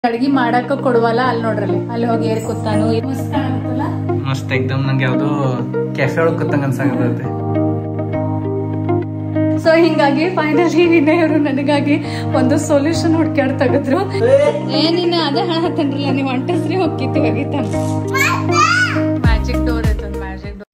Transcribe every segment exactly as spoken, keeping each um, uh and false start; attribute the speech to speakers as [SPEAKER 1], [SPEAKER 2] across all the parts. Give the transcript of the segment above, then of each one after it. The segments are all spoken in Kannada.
[SPEAKER 1] ಅಡ್ಗಿ ಮಾಡಾಕ ಕೊಡುವಲ್ಲ ಅಲ್ಲಿ ನೋಡ್ರಲ್ಲಿ ಅಲ್ಲಿ ಹೋಗಿ ಏರ್ ಕೂತಾನು
[SPEAKER 2] ಮಸ್ತ್ ಎಕ್ದಮ್ ನಂಗೆ ಯಾವ್ದೋ ಕೆಫೆ ಒಳಗ್ ಕೂತಂಗ ಅನ್ಸಾಗತ್ತೆ.
[SPEAKER 1] ಸೊ ಹಿಂಗಾಗಿ ಫೈನಲಿ ನಿನ್ನೆ ಇವರು ನನಗಾಗಿ ಒಂದು ಸೊಲ್ಯೂಷನ್ ಹುಡ್ಕ್ಯಾಡ್ ತೆಗೆದ್ರು. ಏನಿನ್ನ ಅದೇ ಹೇಳತ್ತನ್ರಲ್ಲ ನೀವು ಅಂಟಸ್ರಿ ಹೋಗಿತ್ತು ಹೋಗಿತ್ತ ಮ್ಯಾಜಿಕ್ ಡೋರ್ ಐತಂದ್ ಮ್ಯಾಜಿಕ್ ಡೋರ್.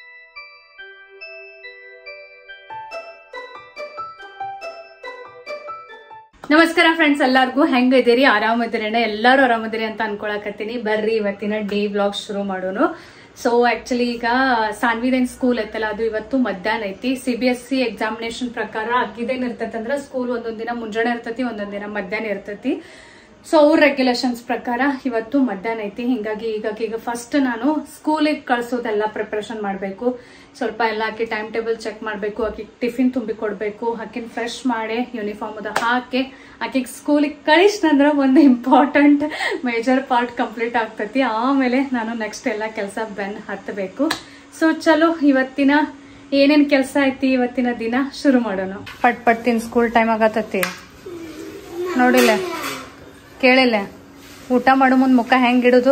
[SPEAKER 1] ನಮಸ್ಕಾರ ಫ್ರೆಂಡ್ಸ್, ಎಲ್ಲಾರ್ಗು ಹೆಂಗ ಇದೀರಿ? ಆರಾಮದಿರೇನ? ಎಲ್ಲಾರು ಆರಾಮದಿರಿ ಅಂತ ಅನ್ಕೊಳಕತ್ತೀನಿ. ಬರ್ರಿ ಇವತ್ತಿನ ಡೇ ವ್ಲಾಗ್ ಶುರು ಮಾಡೋನು. ಸೊ ಆಕ್ಚುಲಿ ಈಗ ಸಾನ್ವಿದೇನ್ ಸ್ಕೂಲ್ ಐತಲ್ಲ, ಅದು ಇವತ್ತು ಮಧ್ಯಾಹ್ನ ಐತಿ. C B S C examination ಪ್ರಕಾರ ಅಕ್ಕಿದೇನ್ ಇರ್ತೈತಿ ಅಂದ್ರ ಸ್ಕೂಲ್ ಒಂದೊಂದ್ ದಿನ ಮುಂಜಾನೆ ಇರ್ತೈತಿ, ಒಂದೊಂದ್ ದಿನ ಮಧ್ಯಾಹ್ನ ಇರ್ತೈತಿ. ಸೊ ಅವ್ರ ರೆಗ್ಯುಲೇಷನ್ಸ್ ಪ್ರಕಾರ ಇವತ್ತು ಮಧ್ಯಾಹ್ನ ಐತಿ. ಹಿಂಗಾಗಿ ಈಗ ಈಗ ಫಸ್ಟ್ ನಾನು ಸ್ಕೂಲಿಗೆ ಕಳ್ಸೋದೆಲ್ಲ ಪ್ರಿಪರೇಷನ್ ಮಾಡ್ಬೇಕು. ಸ್ವಲ್ಪ ಎಲ್ಲ ಆಕಿ ಟೈಮ್ ಟೇಬಲ್ ಚೆಕ್ ಮಾಡ್ಬೇಕು, ಆಕಿ ಟಿಫಿನ್ ತುಂಬಿ ಕೊಡ್ಬೇಕು, ಆಕಿನ ಫ್ರೆಶ್ ಮಾಡಿ ಯೂನಿಫಾರ್ಮ್ ಅದ ಹಾಕಿ ಆಕಿಗೆ ಸ್ಕೂಲಿಗೆ ಕಳಿಸ್ನಂದ್ರ ಒಂದು ಇಂಪಾರ್ಟೆಂಟ್ ಮೇಜರ್ ಪಾರ್ಟ್ ಕಂಪ್ಲೀಟ್ ಆಗ್ತೈತಿ. ಆಮೇಲೆ ನಾನು ನೆಕ್ಸ್ಟ್ ಎಲ್ಲ ಕೆಲಸ ಬೆನ್ ಹತ್ತಬೇಕು. ಸೊ ಚಲೋ ಇವತ್ತಿನ ಏನೇನ್ ಕೆಲಸ ಐತಿ ಇವತ್ತಿನ ದಿನ ಶುರು ಮಾಡೋಣ. ಪಟ್ ಪಟ್ತಿನ ಸ್ಕೂಲ್ ಟೈಮ್ ಆಗತೈತಿ ನೋಡಿಲ್ಲ, ಕೇಳಿಲ್ಲ. ಊಟ ಮಾಡೋ ಮುಂದ್ ಮುಖ ಹೆಂಗಿಡುದು?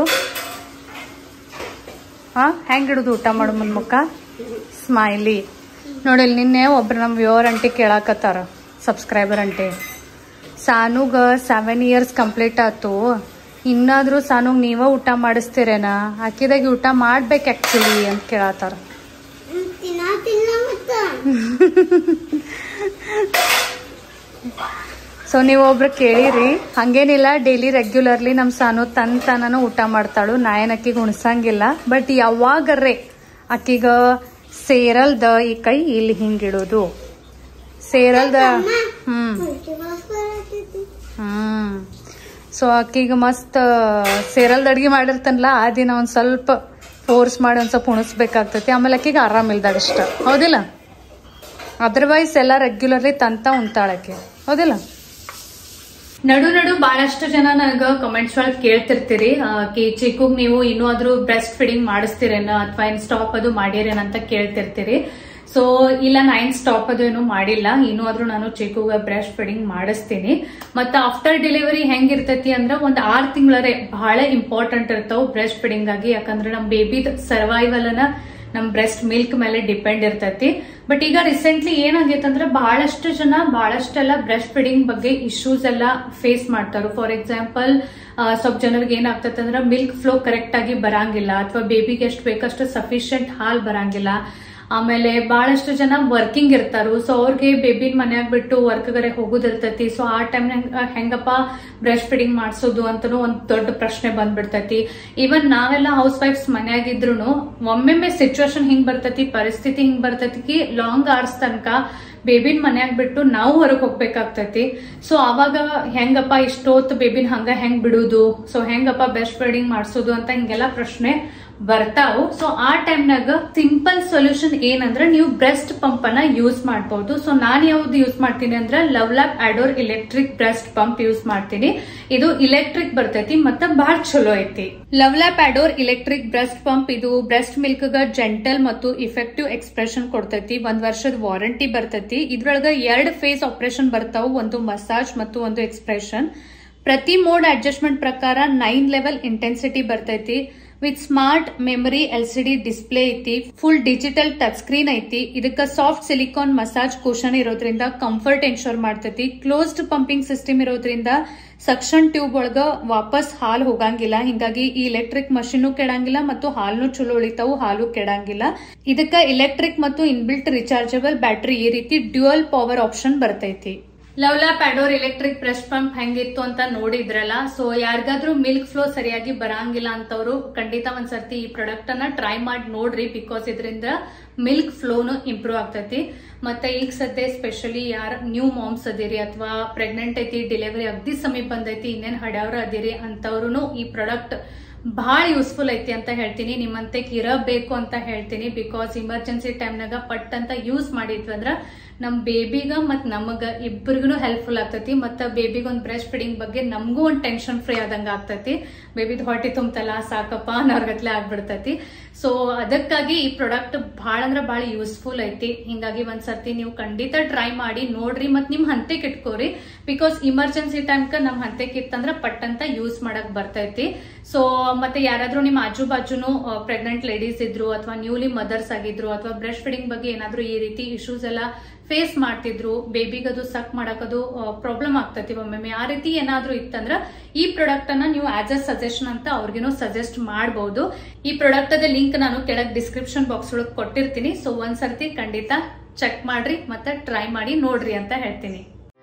[SPEAKER 1] ಹಾ ಹೆಂಗಿಡುದು ಊಟ ಮಾಡೋ ಮುಂದ್ ಮುಖ? ಸ್ಮೈಲಿ. ನೋಡಿಲ್ ನಿನ್ನೆ ಒಬ್ರು ನಮ್ ವ್ಯೂವರ್ ಅಂಟಿ ಕೇಳಾಕತ್ತಾರ, ಸಬ್ಸ್ಕ್ರೈಬರ್ ಅಂಟಿ. ಸಾನುಗ ಸೆವೆನ್ ಇಯರ್ಸ್ ಕಂಪ್ಲೀಟ್ ಆತು, ಇನ್ನಾದ್ರೂ ಸಾನುಗ್ ನೀವ ಊಟ ಮಾಡಿಸ್ತೀರೇನ? ಆಕಿದಾಗಿ ಊಟ ಮಾಡ್ಬೇಕು ಆಕ್ಚುಲಿ ಅಂತ ಕೇಳತ್ತಾರ. ಸೊ ನೀವ್ ಒಬ್ರು ಕೇಳಿರಿ. ಹಂಗೇನಿಲ್ಲ, ಡೈಲಿ ರೆಗ್ಯುಲರ್ಲಿ ನಮ್ ಸಾನು ತನ್ ತನನು ಊಟ ಮಾಡ್ತಾಳು. ನಾ ಏನ್ ಅಕ್ಕಿಗೆ ಉಣ್ಸಂಗಿಲ್ಲ. ಬಟ್ ಯಾವಾಗರ್ರೆ ಅಕ್ಕಿಗ ಸೇರಲ್ದ ಈ ಕೈ ಇಲ್ಲಿ ಹಿಂಗಿಡುದು, ಸೇರಲ್ದ ಹ್ಮ್ ಹ್ಮ್ ಸೊ ಅಕ್ಕಿಗ ಮಸ್ತ್ ಸೇರಲ್ದ ಅಡ್ಗೆ ಮಾಡಿರ್ತನಲ್ಲ, ಆ ದಿನ ಒಂದ್ ಸ್ವಲ್ಪ ಫೋರ್ಸ್ ಮಾಡಿ ಒಂದ್ ಸ್ವಲ್ಪ ಉಣಿಸ್ಬೇಕಾಗ್ತೈತಿ. ಆಮೇಲೆ ಅಕ್ಕಿಗೆ ಆರಾಮ್ ಇಲ್ದಾಗ ಇಷ್ಟ, ಹೌದಿಲ್ಲ? ಅದರ್ವೈಸ್ ಎಲ್ಲ ರೆಗ್ಯುಲರ್ಲಿ ತಂತ ಉಣ್ತಾಳಕ್ಕೆ, ಹೌದಿಲ್ಲ? ನಡು ನಡು ಬಹಳಷ್ಟು ಜನ ನನಗ ಕಮೆಂಟ್ಸ್ ಒಳಗೆ ಕೇಳ್ತಿರ್ತೀರಿ, ಕಿ ಚಿಕ್ಕಗ್ ನೀವು ಇನ್ನೂ ಆದ್ರೂ ಬ್ರೆಸ್ಟ್ ಫೀಡಿಂಗ್ ಮಾಡಿಸ್ತೀರೇನ ಅಥವಾ ಏನ್ ಸ್ಟಾಪ್ ಅದು ಮಾಡಿರೇನ ಅಂತ ಕೇಳ್ತಿರ್ತೀರಿ. ಸೊ ಇಲ್ಲ, ನಾ ಏನ್ ಸ್ಟಾಪ್ ಅದು ಏನು ಮಾಡಿಲ್ಲ. ಇನ್ನೂ ಆದ್ರೂ ನಾನು ಚಿಕ್ಕಗ ಬ್ರೆಸ್ಟ್ ಫೀಡಿಂಗ್ ಮಾಡಿಸ್ತೀನಿ. ಮತ್ತ ಆಫ್ಟರ್ ಡೆಲಿವರಿ ಹೆಂಗಿರ್ತೈತಿ ಅಂದ್ರ ಒಂದ್ ಆರ್ ತಿಂಗಳರೆ ಬಹಳ ಇಂಪಾರ್ಟೆಂಟ್ ಇರ್ತಾವ ಬ್ರೆಸ್ಟ್ ಫೀಡಿಂಗ್ ಆಗಿ. ಯಾಕಂದ್ರೆ ನಮ್ ಬೇಬಿದ್ ಸರ್ವೈವಲ್ ಅನ್ನ ನಮ್ ಬ್ರೆಸ್ಟ್ ಮಿಲ್ಕ್ ಮೇಲೆ ಡಿಪೆಂಡ್ ಇರ್ತೈತಿ. ಬಟ್ ಈಗ ರೀಸೆಂಟ್ಲಿ ಏನಾಗೈತೆ ಅಂದ್ರೆ ಬಹಳಷ್ಟು ಜನ ಬಹಳಷ್ಟೆಲ್ಲ ಬ್ರೆಸ್ಟ್ ಫೀಡಿಂಗ್ ಬಗ್ಗೆ ಇಶ್ಯೂಸ್ ಎಲ್ಲ ಫೇಸ್ ಮಾಡ್ತಾರ. ಫಾರ್ ಎಕ್ಸಾಂಪಲ್ ಸ್ವಲ್ಪ ಜನರಿಗೆ ಏನಾಗ್ತೈತೆ ಅಂದ್ರೆ ಮಿಲ್ಕ್ ಫ್ಲೋ ಕರೆಕ್ಟ್ ಆಗಿ ಬರಂಗಿಲ್ಲ, ಅಥವಾ ಬೇಬಿಗೆ ಎಷ್ಟು ಬೇಕಷ್ಟು ಸಫಿಶಿಯಂಟ್ ಹಾಲ್ ಬರಂಗಿಲ್ಲ. ಆಮೇಲೆ ಬಹಳಷ್ಟು ಜನ ವರ್ಕಿಂಗ್ ಇರ್ತಾರು. ಸೊ ಅವ್ರಿಗೆ ಬೇಬಿನ ಮನ್ಯಾಗ ಬಿಟ್ಟು ವರ್ಕ್ಗರೆ ಹೋಗುದಿರ್ತೈತಿ. ಸೊ ಆ ಟೈಮ್ ಹೆಂಗಪ್ಪ ಬ್ರೆಸ್ಟ್ ಫೀಡಿಂಗ್ ಮಾಡ್ಸೋದು ಅಂತನೂ ಒಂದ್ ದೊಡ್ಡ ಪ್ರಶ್ನೆ ಬಂದ್ಬಿಡ್ತೈತಿ. ಈವನ್ ನಾವೆಲ್ಲ ಹೌಸ್ ವೈಫ್ಸ್ ಮನ್ಯಾಗಿದ್ರು ಒಮ್ಮೆಮ್ಮೆ ಸಿಚುವೇಶನ್ ಹಿಂಗ್ ಬರ್ತೈತಿ, ಪರಿಸ್ಥಿತಿ ಹಿಂಗ್ ಬರ್ತೈತಿ, ಲಾಂಗ್ ಅವರ್ಸ್ ತನಕ ಬೇಬಿನ ಮನ್ಯಾಗ ಬಿಟ್ಟು ನಾವು ಹೊರಗೆ ಹೋಗ್ಬೇಕಾಗ್ತೈತಿ. ಸೊ ಅವಾಗ ಹೆಂಗಪ್ಪ ಇಷ್ಟೊತ್ತು ಬೇಬಿನ ಹಂಗ ಹೆಂಗ್ ಬಿಡುದು, ಸೊ ಹೆಂಗಪ್ಪ ಬ್ರೆಸ್ಟ್ ಫೀಡಿಂಗ್ ಮಾಡ್ಸೋದು ಅಂತ ಹಿಂಗೆಲ್ಲ ಪ್ರಶ್ನೆ ಬರ್ತಾವು. ಸೊ ಆ ಟೈಮ್ನಾಗ ಸಿಂಪಲ್ ಸೊಲ್ಯೂಷನ್ ಏನಂದ್ರ ನೀವು ಬ್ರೆಸ್ಟ್ ಪಂಪ್ ಅನ್ನ ಯೂಸ್ ಮಾಡಬಹುದು. ಸೊ ನಾನ್ ಯಾವ್ದು ಯೂಸ್ ಮಾಡ್ತೀನಿ ಅಂದ್ರ LuvLap Adore electric breast pump use ಮಾಡ್ತೀನಿ. ಇದು ಇಲೆಕ್ಟ್ರಿಕ್ ಬರ್ತೈತಿ ಮತ್ತ ಬಹಳ ಚಲೋ ಐತಿ. LuvLap Adore electric breast pump ಇದು ಬ್ರೆಸ್ಟ್ ಮಿಲ್ಕ್ ಗ ಜೆಂಟಲ್ ಮತ್ತು ಇಫೆಕ್ಟಿವ್ ಎಕ್ಸ್ಪ್ರೆಷನ್ ಕೊಡ್ತೈತಿ. ಒಂದ್ ವರ್ಷದ ವಾರಂಟಿ ಬರ್ತೈತಿ. ಇದ್ರೊಳಗ ಎರಡ್ ಫೇಸ್ ಆಪರೇಷನ್ ಬರ್ತಾವು, ಒಂದು ಮಸಾಜ್ ಮತ್ತು ಒಂದು ಎಕ್ಸ್ಪ್ರೆಷನ್. ಪ್ರತಿ ಮೋಡ್ ಅಡ್ಜಸ್ಟ್ಮೆಂಟ್ ಪ್ರಕಾರ ನೈನ್ ಲೆವೆಲ್ ಇಂಟೆನ್ಸಿಟಿ ಬರ್ತೈತಿ. With smart memory L C D display ಐತಿ, ಫುಲ್ ಡಿಜಿಟಲ್ ಟಚ್ ಸ್ಕ್ರೀನ್ ಐತಿ. ಇದಕ್ಕ ಸಾಫ್ಟ್ ಸಿಲಿಕಾನ್ ಮಸಾಜ್ ಕುಷನ್ ಇರೋದ್ರಿಂದ ಕಂಫರ್ಟ್ ಎನ್ಶೋರ್ ಮಾಡ್ತೈತಿ. ಕ್ಲೋಸ್ಡ್ ಪಂಪಿಂಗ್ ಸಿಸ್ಟಮ್ ಇರೋದ್ರಿಂದ ಸಕ್ಷನ್ ಟ್ಯೂಬ್ ಒಳಗ ವಾಪಸ್ ಹಾಲು ಹೋಗಂಗಿಲ್ಲ. ಹಿಂಗಾಗಿ ಈ ಎಲೆಕ್ಟ್ರಿಕ್ ಮಷೀನು ಕೆಡಂಗಿಲ್ಲ ಮತ್ತು ಹಾಲ್ನು ಚಲೋ ಉಳಿತಾವು, ಹಾಲು ಕೆಡಂಗಿಲ್ಲ. ಇದಕ್ಕ ಎಲೆಕ್ಟ್ರಿಕ್ ಮತ್ತು ಇನ್ಬಿಲ್ಟ್ ರಿಚಾರ್ಜಬಲ್ ಬ್ಯಾಟರಿ, ಈ ರೀತಿ ಡ್ಯುಯಲ್ ಪವರ್ ಆಪ್ಷನ್ ಬರ್ತೈತಿ. LuvLap Adore electric breast pump ಹೆಂಗಿತ್ತು ಅಂತ ನೋಡಿದ್ರಲ್ಲ. ಸೊ ಯಾರಿಗಾದ್ರೂ ಮಿಲ್ಕ್ ಫ್ಲೋ ಸರಿಯಾಗಿ ಬರಂಗಿಲ್ಲ ಅಂತವ್ರು ಖಂಡಿತ ಒಂದ್ಸರ್ತಿ ಈ ಪ್ರಾಡಕ್ಟ್ ಅನ್ನ ಟ್ರೈ ಮಾಡಿ ನೋಡ್ರಿ. ಬಿಕಾಸ್ ಇದರಿಂದ ಮಿಲ್ಕ್ ಫ್ಲೋನು ಇಂಪ್ರೂವ್ ಆಗ್ತೈತಿ. ಮತ್ತೆ ಈಗ ಸದ್ಯ ಸ್ಪೆಷಲಿ ಯಾರ ನ್ಯೂ ಮಾಮ್ಸ್ ಅದಿರಿ ಅಥವಾ ಪ್ರೆಗ್ನೆಂಟ್ ಐತಿ, ಡೆಲಿವರಿ ಅಗ್ದಿ ಸಮೀಪ ಬಂದೈತಿ, ಇನ್ನೇನ್ ಹಡ್ಯಾವ್ರ ಅದಿರಿ ಅಂತವ್ರು ಈ ಪ್ರಾಡಕ್ಟ್ ಬಹಳ ಯೂಸ್ಫುಲ್ ಐತಿ ಅಂತ ಹೇಳ್ತೀನಿ. ನಿಮ್ಮಂತೆ ಇರಬೇಕು ಅಂತ ಹೇಳ್ತೀನಿ. ಬಿಕಾಸ್ ಇಮರ್ಜೆನ್ಸಿ ಟೈಮ್ನಾಗ ಪಟ್ ಅಂತ ಯೂಸ್ ಮಾಡಿದ್ವಿ ಅಂದ್ರ ನಮ್ ಬೇಬಿಗ ಮತ್ ನಮಗ ಇಬ್ಬರಿಗೂ ಹೆಲ್ಪ್ಫುಲ್ ಆಗ್ತೈತಿ. ಮತ್ತ ಬೇಬಿಗೆ ಒಂದ್ ಬ್ರೆಸ್ಟ್ ಫೀಡಿಂಗ್ ಬಗ್ಗೆ ನಮಗೂ ಒಂದ್ ಟೆನ್ಷನ್ ಫ್ರೀ ಆದಂಗ ಆಗ್ತೈತಿ. ಬೇಬಿದ್ ಹೊಟ್ಟೆ ತುಂಬತಲ್ಲ ಸಾಕಪ್ಪ ಅನ್ನೋರ್ಗತ್ಲೆ ಆಗ್ಬಿಡ್ತೈತಿ. ಸೊ ಅದಕ್ಕಾಗಿ ಈ ಪ್ರಾಡಕ್ಟ್ ಬಹಳ ಅಂದ್ರ ಬಹಳ ಯೂಸ್ಫುಲ್ ಐತಿ. ಹಿಂಗಾಗಿ ಒಂದ್ಸರ್ತಿ ನೀವು ಖಂಡಿತ ಟ್ರೈ ಮಾಡಿ ನೋಡ್ರಿ, ಮತ್ ನಿಮ್ ಹಂತೆಕ್ ಇಟ್ಕೋರಿ. ಬಿಕಾಸ್ ಇಮರ್ಜೆನ್ಸಿ ಟೈಮ್ಕ ನಮ್ ಹಂತೆಕ್ ಇತ್ತಂದ್ರ ಪಟ್ ಅಂತ ಯೂಸ್ ಮಾಡಕ್ ಬರ್ತೈತಿ. ಸೊ ಮತ್ತೆ ಯಾರಾದ್ರೂ ನಿಮ್ ಆಜು ಬಾಜುನು ಪ್ರೆಗ್ನೆಂಟ್ ಲೇಡೀಸ್ ಇದ್ರು ಅಥವಾ ನ್ಯೂಲಿ ಮದರ್ಸ್ ಆಗಿದ್ರು ಅಥವಾ ಬ್ರೆಸ್ಟ್ ಫೀಡಿಂಗ್ ಬಗ್ಗೆ ಏನಾದ್ರು ಈ ರೀತಿ ಇಶ್ಯೂಸ್ ಎಲ್ಲ ಫೇಸ್ ಮಾಡ್ತಿದ್ರು, ಬೇಬಿಗದು ಸಕ್ ಮಾಡಕದು ಪ್ರಾಬ್ಲಮ್ ಆಗ್ತೈತಿ ಒಮ್ಮೊಮ್ಮೆ, ಆ ರೀತಿ ಏನಾದ್ರೂ ಇತ್ತಂದ್ರ ಈ ಪ್ರಾಡಕ್ಟ್ ಅನ್ನ ನೀವು ಆಸ್ ಅ ಸಜೆಷನ್ ಅಂತ ಅವ್ರಿಗೇನು ಸಜೆಸ್ಟ್ ಮಾಡಬಹುದು. ಈ ಪ್ರಾಡಕ್ಟ್ ಅದ ಲಿಂಕ್ ನಾನು ಕೆಳಗ್ ಡಿಸ್ಕ್ರಿಪ್ಷನ್ ಬಾಕ್ಸ್ ಒಳಗೆ ಕೊಟ್ಟಿರ್ತೀನಿ. ಸೊ ಒಂದ್ಸರ್ತಿ ಖಂಡಿತ ಚೆಕ್ ಮಾಡ್ರಿ ಮತ್ತೆ ಟ್ರೈ ಮಾಡಿ ನೋಡ್ರಿ ಅಂತ ಹೇಳ್ತೀನಿ.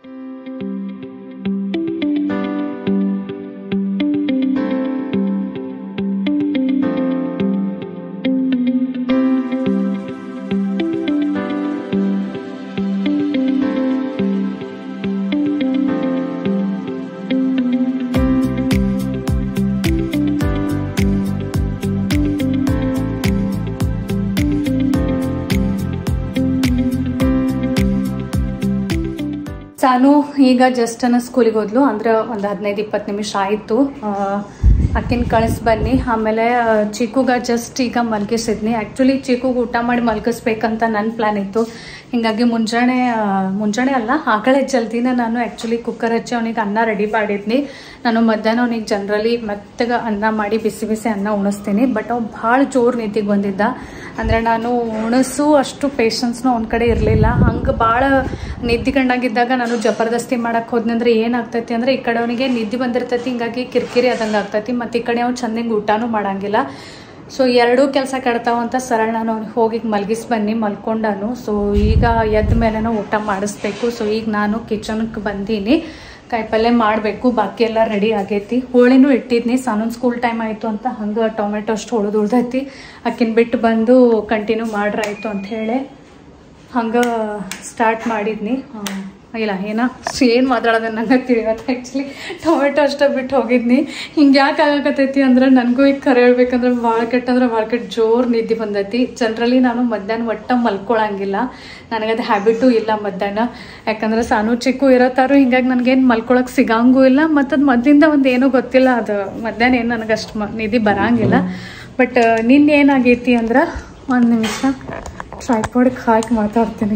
[SPEAKER 1] ಸಾನು ಈಗ ಜಸ್ಟ್ ಅನ್ನ ಸ್ಕೂಲಿಗೆ ಹೋದ್ಲು, ಅಂದ್ರೆ ಒಂದು ಹದಿನೈದು ಇಪ್ಪತ್ತು ನಿಮಿಷ ಆಯಿತು. ಅಕ್ಕಿನ ಕಳಿಸ್ ಬನ್ನಿ. ಆಮೇಲೆ ಚಿಕ್ಕುಗ ಜಸ್ಟ್ ಈಗ ಮಲ್ಗಿಸಿದ್ನಿ. ಆ್ಯಕ್ಚುಲಿ ಚಿಕ್ಕುಗೆ ಊಟ ಮಾಡಿ ಮಲ್ಗಿಸ್ಬೇಕಂತ ನನ್ನ ಪ್ಲ್ಯಾನ್ ಇತ್ತು. ಹಿಂಗಾಗಿ ಮುಂಜಾನೆ ಮುಂಜಾನೆ ಅಲ್ಲ ಆಕಳೆ ಜಲ್ದಿನ ನಾನು ಆ್ಯಕ್ಚುಲಿ ಕುಕ್ಕರ್ ಹಚ್ಚಿ ಅವನಿಗೆ ಅನ್ನ ರೆಡಿ ಮಾಡಿದ್ನಿ. ನಾನು ಮಧ್ಯಾಹ್ನ ಅವನಿಗೆ ಜನರಲಿ ಮೆತ್ತಗೆ ಅನ್ನ ಮಾಡಿ ಬಿಸಿ ಬಿಸಿ ಅನ್ನ ಉಣಿಸ್ತೀನಿ. ಬಟ್ ಅವ್ ಭಾಳ ಜೋರು ನಿದ್ದಿಗೆ ಬಂದಿದ್ದ. ಅಂದರೆ ನಾನು ಉಣಿಸು ಅಷ್ಟು ಪೇಷನ್ಸ್ನು ಅವ್ನ ಕಡೆ ಇರಲಿಲ್ಲ. ಹಂಗೆ ಭಾಳ ನಿದ್ದಿಗಂಡಾಗಿದ್ದಾಗ ನಾನು ಜಬರ್ದಸ್ತಿ ಮಾಡಕ್ಕೆ ಹೋದ್ನಿ ಅಂದ್ರೆ ಏನಾಗ್ತೈತಿ ಅಂದರೆ ಈ ಕಡೆ ಅವನಿಗೆ ನಿದ್ದೆ ಬಂದಿರ್ತೈತಿ, ಹಿಂಗಾಗಿ ಕಿರಿಕಿರಿ ಆದಂಗೆ ಆಗ್ತೈತಿ. ಮತ್ತು ಈ ಕಡೆ ಅವ್ನು ಚಂದಂಗೆ ಊಟನೂ ಮಾಡಂಗಿಲ್ಲ. ಸೊ ಎರಡೂ ಕೆಲಸ ಕೆಡ್ತಾವಂತ ಸರಳ ನಾನು ಅವ್ನಿಗೆ ಹೋಗಿ ಮಲ್ಗಿಸಿ ಬನ್ನಿ ಮಲ್ಕೊಂಡಾನು. ಸೊ ಈಗ ಎದ್ದ ಮೇಲೆನೂ ಊಟ ಮಾಡಿಸ್ಬೇಕು. ಸೊ ಈಗ ನಾನು ಕಿಚನ್ಗೆ ಬಂದೀನಿ, ಕಾಯಿಪಲ್ಯ ಮಾಡಬೇಕು. ಬಾಕಿ ಎಲ್ಲ ರೆಡಿ ಆಗೈತಿ. ಹೋಳಿನೂ ಇಟ್ಟಿದ್ನಿ, ಸಾನೊಂದು ಸ್ಕೂಲ್ ಟೈಮ್ ಆಯಿತು ಅಂತ ಹಂಗೆ ಟೊಮೆಟೊ ಅಷ್ಟು ಹೊಳದು ಉಳ್ದೈತಿ. ಅಕ್ಕಿನ ಬಿಟ್ಟು ಬಂದು ಕಂಟಿನ್ಯೂ ಮಾಡ್ರಾಯ್ತು ಅಂತ ಹೇಳಿ ಹಂಗೆ ಸ್ಟಾರ್ಟ್ ಮಾಡಿದ್ನಿ. ಇಲ್ಲ ಏನೋ ಏನು ಮಾತಾಡೋದು ನಂಗೆ ತಿಳಿವತ್ತು. ಆ್ಯಕ್ಚುಲಿ ಟೊಮೆಟೊ ಅಷ್ಟೇ ಬಿಟ್ಟು ಹೋಗಿದ್ನಿ. ಹಿಂಗೆ ಯಾಕೆ ಆಗಕತ್ತೈತಿ ಅಂದ್ರೆ ನನಗೂ ಈಗ ಕರೆ ಹೇಳ್ಬೇಕಂದ್ರೆ ಭಾಳ ಕೆಟ್ಟ ಅಂದ್ರೆ ಭಾಳ ಕೆಟ್ಟ ಜೋರು ನಿದ್ದೆ ಬಂದೈತಿ. ಜನರಲಿ ನಾನು ಮಧ್ಯಾಹ್ನ ಒಟ್ಟ ಮಲ್ಕೊಳಂಗಿಲ್ಲ, ನನಗದು ಹ್ಯಾಬಿಟು ಇಲ್ಲ ಮಧ್ಯಾಹ್ನ. ಯಾಕಂದ್ರೆ ಸಾನು ಚಿಕ್ಕು ಇರತ್ತಾರು, ಹಿಂಗಾಗಿ ನನಗೇನು ಮಲ್ಕೊಳಕ್ಕೆ ಸಿಗಂಗೂ ಇಲ್ಲ. ಮತ್ತು ಅದು ಮೊದಲಿಂದ ಒಂದು ಏನೂ ಗೊತ್ತಿಲ್ಲ, ಅದು ಮಧ್ಯಾಹ್ನ ಏನು ನನಗೆ ಅಷ್ಟು ಮ ನಿದ್ದೆ ಬರಂಗಿಲ್ಲ. ಬಟ್ ನಿನ್ನೆ ಏನಾಗೈತಿ ಅಂದ್ರೆ ಒಂದು ನಿಮಿಷ ಟ್ರೈಪಾಡ್ಗೆ ಹಾಕಿ ಮಾತಾಡ್ತೀನಿ.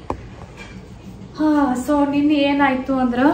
[SPEAKER 1] ಹಾಂ, ಸೊ ನಿನ್ನೆ ಏನಾಯಿತು ಅಂದ್ರೆ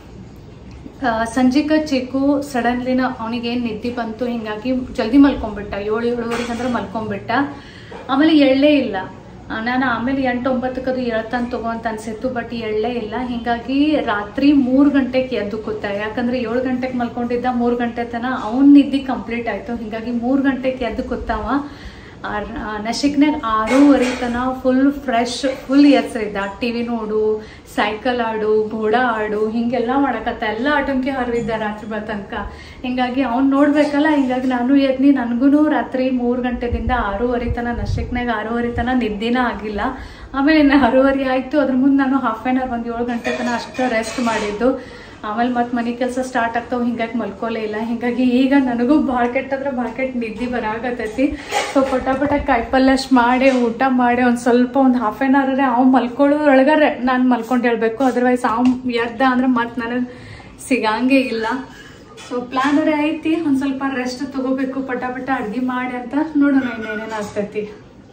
[SPEAKER 1] ಸಂಜಿಕ ಚಿಕ್ಕು ಸಡನ್ಲಿನ ಅವನಿಗೇನು ನಿದ್ದೆ ಬಂತು, ಹಿಂಗಾಗಿ ಜಲ್ದಿ ಮಲ್ಕೊಂಡ್ಬಿಟ್ಟ. ಏಳು ಏಳುವರೆಗೆ ಅಂದ್ರೆ ಮಲ್ಕೊಂಡ್ಬಿಟ್ಟ. ಆಮೇಲೆ ಎಳ್ಳೇ ಇಲ್ಲ. ನಾನು ಆಮೇಲೆ ಎಂಟು ಒಂಬತ್ತಕ್ಕದು ಹೇಳ್ತಾನೆ ತಗೋ ಅಂತ ಅನ್ಸಿತ್ತು, ಬಟ್ ಎಳ್ಳೇ ಇಲ್ಲ. ಹಿಂಗಾಗಿ ರಾತ್ರಿ ಮೂರು ಗಂಟೆಗೆ ಎದ್ದು ಕೂತ. ಯಾಕಂದ್ರೆ ಏಳು ಗಂಟೆಗೆ ಮಲ್ಕೊಂಡಿದ್ದ, ಮೂರು ಗಂಟೆ ತನ ಅವ್ನ ನಿದ್ದೆ ಕಂಪ್ಲೀಟ್ ಆಯಿತು. ಹಿಂಗಾಗಿ ಮೂರು ಗಂಟೆಗೆ ಎದ್ದು ಕೂತಾವ. ನಶಿಕ್ನಾಗ ಆರೂವರೆ ತನ ಫುಲ್ ಫ್ರೆಶ್ ಫುಲ್ ಎಚ್ಚರಿದ್ದ. ಟಿ ವಿ ನೋಡು, ಸೈಕಲ್ ಆಡು, ಘೋಡ ಆಡು, ಹಿಂಗೆಲ್ಲ ಮಾಡಕತ್ತ. ಎಲ್ಲ ಆಟಂಕಿ ಹರಿದಿದ್ದ ರಾತ್ರಿ ಬರ ತನಕ. ಹಿಂಗಾಗಿ ಅವ್ನು ನೋಡ್ಬೇಕಲ್ಲ, ಹಿಂಗಾಗಿ ನಾನು ಎದ್ನಿ. ನನಗೂ ರಾತ್ರಿ ಮೂರು ಗಂಟೆದಿಂದ ಆರೂವರೆ ತನ ನಶಿಕ್ನಾಗ ಆರೂವರೆ ತನ ನಿದ್ದಿನ ಆಗಿಲ್ಲ. ಆಮೇಲೆ ಆರೂವರೆ ಆಯಿತು. ಅದ್ರ ಮುಂದೆ ನಾನು ಹಾಫ್ ಆನ್ ಅವರ್ ಒಂದು ಏಳು ಗಂಟೆ ತನ ಅಷ್ಟು ರೆಸ್ಟ್ ಮಾಡಿದ್ದು. ಆಮೇಲೆ ಮತ್ತೆ ಮನೆ ಕೆಲಸ ಸ್ಟಾರ್ಟ್ ಆಗ್ತಾವೆ, ಹಿಂಗಾಗಿ ಮಲ್ಕೊಲೇ ಇಲ್ಲ. ಹಿಂಗಾಗಿ ಈಗ ನನಗೂ ಭಾಳ ಕೆಟ್ಟದ್ರೆ ಭಾಳ ಕೆಟ್ಟ ನಿದ್ದೆ ಬರಾಕತ್ತೈತಿ. ಸೊ ಪಟ ಪಟ ಕಾಯಿಪಲ್ಯ ಅಷ್ಟು ಮಾಡಿ ಊಟ ಮಾಡಿ ಒಂದು ಸ್ವಲ್ಪ ಒಂದು ಹಾಫ್ ಆನ್ ಅವರೇ ಅವ್ ಮಲ್ಕೊಳ್ಳೋದ್ರೊಳಗಾರೆ ನಾನು ಮಲ್ಕೊಂಡು ಹೇಳ್ಬೇಕು. ಅದರ್ವೈಸ್ ಅವ್ ಎದ್ದ ಅಂದ್ರೆ ಮತ್ತೆ ನನಗೆ ಸಿಗಂಗೇ ಇಲ್ಲ. ಸೊ ಪ್ಲಾನ್ ಅರೇ ಐತಿ, ಒಂದು ಸ್ವಲ್ಪ ರೆಸ್ಟ್ ತಗೋಬೇಕು, ಪಟ ಪಟ ಅಡ್ಗೆ ಮಾಡಿ ಅಂತ. ನೋಡೋಣ ಇನ್ನೇನೇನು ಆಗ್ತೈತಿ.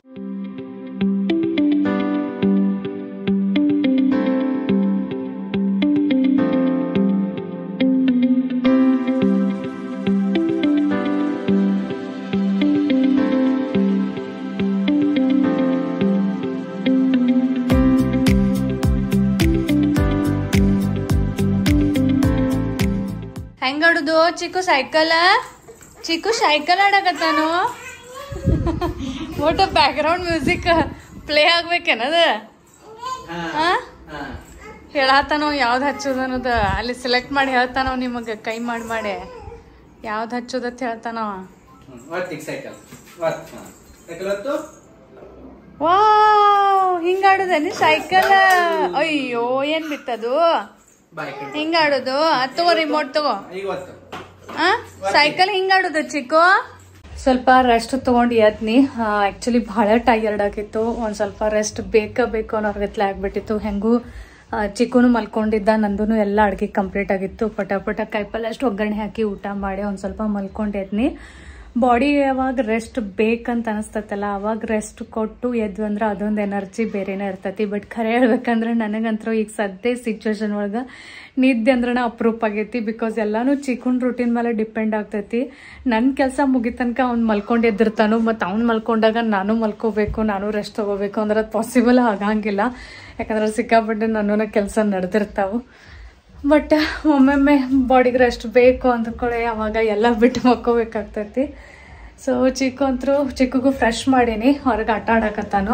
[SPEAKER 1] ಹೆಂಗಾಡುದು ಚಿಕ್ಕು ಸೈಕಲ್? ಚಿಕ್ಕು ಸೈಕಲ್ ಆಡಕತ್ತಾನು. ಒಟ್ಟು ಬ್ಯಾಕ್ ಗ್ರೌಂಡ್ ಮ್ಯೂಸಿಕ್ ಪ್ಲೇ ಆಗ್ಬೇಕೇನದ? ಹೇಳತ್ತಾನೋ ಯಾವ್ದು ಹಚ್ಚೋದು ಅನ್ನೋದು. ಅಲ್ಲಿ ಸೆಲೆಕ್ಟ್ ಮಾಡಿ ಹೇಳ್ತಾನೋ ನಿಮಗೆ ಕೈ ಮಾಡಿ ಮಾಡಿ ಯಾವ್ದು ಹಚ್ಚೋದತ್ ಹೇಳ್ತಾನವ. Wow, ಹಿಂಗಾಡುದೇನಿ cycle? ಅಯ್ಯೋ ಏನ್ ಬಿತ್ತದು? ಹಿಂಗಾಡುದು? ತಗೋ ರಿಮೋಟ್ ತಗೋ. ಸೈಕಲ್ ಹಿಂಗಾಡುದ ಚಿಕ್ಕು? ಸ್ವಲ್ಪ ರೆಸ್ಟ್ ತೊಗೊಂಡು ಎದ್ನಿ. ಆ್ಯಕ್ಚುಲಿ ಭಾಳ ಟಯರ್ಡ್ ಆಗಿತ್ತು, ಒಂದು ಸ್ವಲ್ಪ ರೆಸ್ಟ್ ಬೇಕ ಬೇಕು ಅನ್ನೋರ್ಗತ್ಲೆ ಆಗ್ಬಿಟ್ಟಿತ್ತು. ಹೆಂಗೂ ಚಿಕ್ಕನು ಮಲ್ಕೊಂಡಿದ್ದ, ನಂದು ಎಲ್ಲ ಅಡುಗೆ ಕಂಪ್ಲೀಟ್ ಆಗಿತ್ತು. ಪಟ ಪಟ ಕಾಯಿಪಲ್ಲೆ ಅಷ್ಟು ಒಗ್ಗರಣೆ ಹಾಕಿ ಊಟ ಮಾಡಿ ಒಂದು ಸ್ವಲ್ಪ ಮಲ್ಕೊಂಡಿದ್ನಿ. ಬಾಡಿ ಯಾವಾಗ ರೆಸ್ಟ್ ಬೇಕಂತ ಅನಿಸ್ತೈತಲ್ಲ ಅವಾಗ ರೆಸ್ಟ್ ಕೊಟ್ಟು ಎದ್ವು ಅಂದ್ರೆ ಅದೊಂದು ಎನರ್ಜಿ ಬೇರೆನೇ ಇರ್ತೈತಿ. ಬಟ್ ಖರೆ ಹೇಳ್ಬೇಕಂದ್ರೆ ನನಗಂತೂ ಈಗ ಸದ್ಯ ಸಿಚುವೇಶನ್ ಒಳಗೆ ನಿದ್ದೆ ಅಂದ್ರೆ ಅಪ್ರೂಪ್ ಆಗೈತಿ. ಬಿಕಾಸ್ ಎಲ್ಲಾನು ಚಿಕ್ಕನ್ ರೂಟೀನ್ ಮೇಲೆ ಡಿಪೆಂಡ್ ಆಗ್ತೈತಿ. ನನ್ನ ಕೆಲಸ ಮುಗಿತನಕ ಅವ್ನು ಮಲ್ಕೊಂಡು ಎದ್ದಿರ್ತಾನು, ಮತ್ತು ಅವ್ನು ಮಲ್ಕೊಂಡಾಗ ನಾನು ಮಲ್ಕೋಬೇಕು, ನಾನು ರೆಸ್ಟ್ ತೊಗೋಬೇಕು ಅಂದ್ರೆ ಅದು ಪಾಸಿಬಲ್ ಆಗಂಗಿಲ್ಲ. ಯಾಕಂದ್ರೆ ಸಿಕ್ಕಾಪಟ್ಟೆ ನನ್ನೂ ಕೆಲಸ ನಡೆದಿರ್ತಾವೆ. ಬಟ್ ಒಮ್ಮೊಮ್ಮೆ ಬಾಡಿಗೆ ರೆಸ್ಟ್ ಬೇಕು ಅಂದ್ಕೊಳ್ಳಿ ಅವಾಗ ಎಲ್ಲ ಬಿಟ್ಟು ಮಕ್ಕೋಬೇಕಾಗ್ತೈತಿ. ಸೊ ಚಿಕ್ಕು ಅಂತೂ ಚಿಕ್ಕಗೂ ಫ್ರೆಶ್ ಮಾಡೀನಿ, ಹೊರಗೆ ಆಟ ಆಡಕತ್ತಾನು.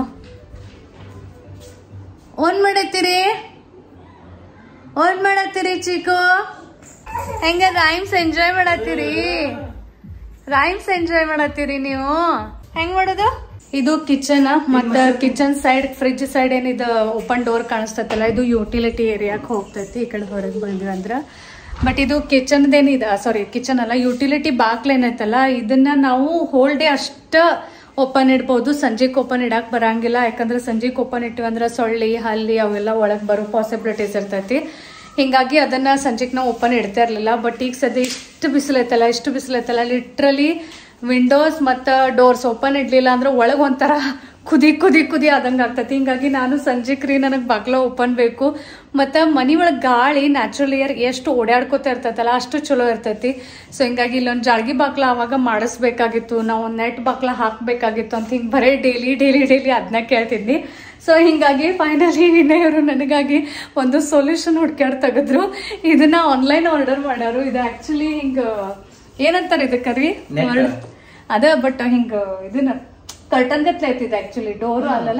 [SPEAKER 1] ಓನ್ ಮಾಡತ್ತೀರಿ ಓನ್ ಮಾಡತ್ತೀರಿ ಚಿಕ್ಕು? ಹೆಂಗ ರೈಮ್ಸ್ ಎಂಜಾಯ್ ಮಾಡತ್ತೀರಿ? ರೈಮ್ಸ್ ಎಂಜಾಯ್ ಮಾಡತ್ತೀರಿ ನೀವು? ಹೆಂಗ್ ಮಾಡೋದು? ಇದು ಕಿಚನ್, ಮತ್ತ ಕಿಚನ್ ಸೈಡ್ ಫ್ರಿಜ್ ಸೈಡ್ ಏನಿದು ಓಪನ್ ಡೋರ್ ಕಾಣಿಸ್ತೈತಲ್ಲ ಇದು ಯುಟಿಲಿಟಿ ಏರಿಯಾಕ್ ಹೋಗ್ತೈತಿ. ಈ ಕಡೆ ಹೊರಗೆ ಬಂದ್ವಿ ಅಂದ್ರ. ಬಟ್ ಇದು ಕಿಚನ್ದೇನಿದೆ, ಸಾರಿ ಕಿಚನ್ ಅಲ್ಲ, ಯುಟಿಲಿಟಿ ಬಾಕ್ಲೇನೈತಲ್ಲ ಇದನ್ನ ನಾವು ಹೋಲ್ ಡೇ ಅಷ್ಟ ಓಪನ್ ಇಡ್ಬೋದು. ಸಂಜೆಗೆ ಓಪನ್ ಇಡಕ್ ಬರಂಗಿಲ್ಲ. ಯಾಕಂದ್ರೆ ಸಂಜೆಗೆ ಓಪನ್ ಇಟ್ಟಿವಿ ಅಂದ್ರೆ ಸೊಳ್ಳಿ ಹಲ್ಲಿ ಅವೆಲ್ಲ ಒಳಗೆ ಬರೋ ಪಾಸಿಬಿಲಿಟೀಸ್ ಇರ್ತೈತಿ. ಹಿಂಗಾಗಿ ಅದನ್ನ ಸಂಜೆಗೆ ನಾವು ಓಪನ್ ಇಡ್ತಾ ಇರ್ಲಿಲ್ಲ. ಬಟ್ ಈಗ ಸದ್ಯ ಇಷ್ಟು ಬಿಸಿಲೈತಲ್ಲ ಇಷ್ಟು ಬಿಸಿಲೈತಲ್ಲ ಲಿಟ್ರಲಿ ವಿಂಡೋಸ್ ಮತ್ತು ಡೋರ್ಸ್ ಓಪನ್ ಇಡ್ಲಿಲ್ಲ ಅಂದ್ರೆ ಒಳಗೆ ಒಂಥರ ಕುದಿ ಕುದಿ ಕುದಿ ಆದಂಗೆ ಆಗ್ತೈತಿ. ಹಿಂಗಾಗಿ ನಾನು ಸಂಜೆಕ್ರಿ ನನಗೆ ಬಾಗ್ಲ ಓಪನ್ ಬೇಕು. ಮತ್ತು ಮನೆ ಒಳಗೆ ಗಾಳಿ ನ್ಯಾಚುರಲ್ ಏರ್ ಎಷ್ಟು ಓಡಾಡ್ಕೋತಾ ಇರ್ತೈತಲ್ಲ ಅಷ್ಟು ಚಲೋ ಇರ್ತೈತಿ. ಸೊ ಹಿಂಗಾಗಿ ಇಲ್ಲೊಂದು ಜಾಳ್ಗಿ ಬಾಗ್ಲ ಆವಾಗ ಮಾಡಿಸ್ಬೇಕಾಗಿತ್ತು, ನಾವು ಒಂದು ನೆಟ್ ಬಾಗ್ಲ ಹಾಕಬೇಕಾಗಿತ್ತು ಅಂತ ಹಿಂಗೆ ಬರೀ ಡೈಲಿ ಡೈಲಿ ಡೈಲಿ ಅದನ್ನ ಕೇಳ್ತಿದ್ನಿ. ಸೊ ಹಿಂಗಾಗಿ ಫೈನಲಿ ವಿನಯವರು ನನಗಾಗಿ ಒಂದು ಸೊಲ್ಯೂಷನ್ ಹುಡ್ಕ್ಯಾಡ್ ತೆಗೆದ್ರು. ಇದನ್ನ ಆನ್ಲೈನ್ ಆರ್ಡರ್ ಮಾಡ್ಯಾರು. ಇದು ಆ್ಯಕ್ಚುಲಿ ಹಿಂಗೆ ಏನಂತಾರೆ ಇದಕ್ಕರಿ ಅದ, ಬಟ್ ಹಿಂಗ ಇದನ್ನ ಕರ್ಟನ್ ಗತ್ಲೆ ಐತಿದ ಆಕ್ಚುಲಿ ಡೋರ್ ಅಲ್ಲಲ್ಲ,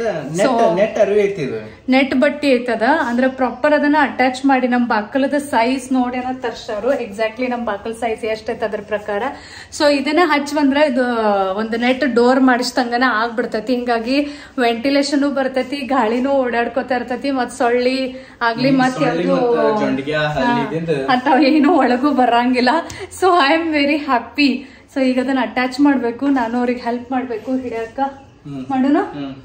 [SPEAKER 1] ನೆಟ್ ಬಟ್ಟಿ ಐತದ. ಅಂದ್ರೆ ಪ್ರಾಪರ್ ಅದನ್ನ ಅಟ್ಯಾಚ್ ಮಾಡಿ ನಮ್ ಬಾಕಲದ ಸೈಜ್ ನೋಡಿ ಅನ್ನೋ ತರ್ಸಾರು. ಎಕ್ಸಾಕ್ಟ್ಲಿ ನಮ್ ಬಾಕಲ್ ಸೈಜ್ ಎಷ್ಟೈತೆ ಅದ್ರ ಪ್ರಕಾರ. ಸೊ ಇದನ್ನ ಹಚ್ ಬಂದ್ರೆ ಇದು ಒಂದು ನೆಟ್ ಡೋರ್ ಮಾಡಿಸ್ದಂಗನ ಆಗ್ಬಿಡ್ತೈತಿ. ಹಿಂಗಾಗಿ ವೆಂಟಿಲೇಷನ್ ಬರ್ತೈತಿ, ಗಾಳಿನೂ ಓಡಾಡ್ಕೋತಾ ಇರ್ತೈತಿ, ಮತ್ ಸೊಳ್ಳಿ ಆಗ್ಲಿ ಮತ್ ಅಂತ ಏನು ಒಳಗೂ ಬರಂಗಿಲ್ಲ. So I am very happy. So ಈಗ ಅದನ್ನ ಅಟ್ಯಾಚ್ ಮಾಡ್ಬೇಕು, ನಾನು ಅವ್ರಿಗೆ ಹೆಲ್ಪ್ ಮಾಡ್ಬೇಕು ಹಿಡಿಯಕ್ಕ. ಮಾಡೋಣ?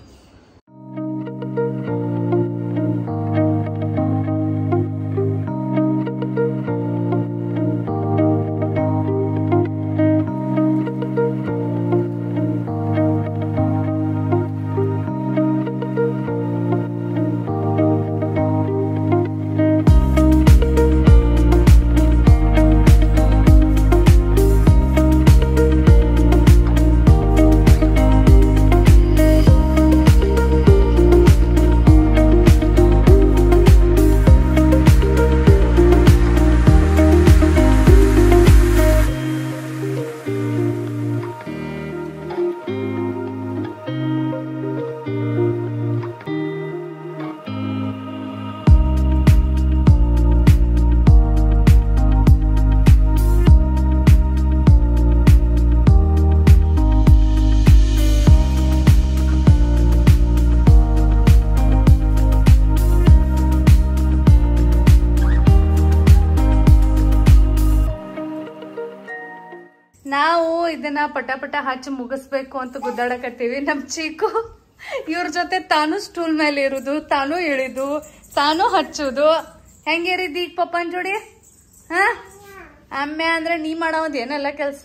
[SPEAKER 1] ನಾವು ಇದನ್ನ ಪಟ ಪಟ ಹಚ್ಚಿ ಮುಗಿಸ್ಬೇಕು ಅಂತ ಗುದ್ದಾಡಕತ್ತೀವಿ. ನಮ್ ಚೀಕು ಇವ್ರ ಜೊತೆ ತಾನು ಸ್ಟೂಲ್ ಮೇಲೆ ಇರುದು, ತಾನು ಇಳಿದು, ತಾನು ಹಚ್ಚುದು. ಹೆಂಗೇರಿದ್ದಿ ಈಗ ಪಪ್ಪನ್ ಜೋಡಿ? ಹ ಅಮ್ಮೆ ಅಂದ್ರೆ ನೀ ಮಾಡೋದ್ ಏನಲ್ಲ ಕೆಲ್ಸ.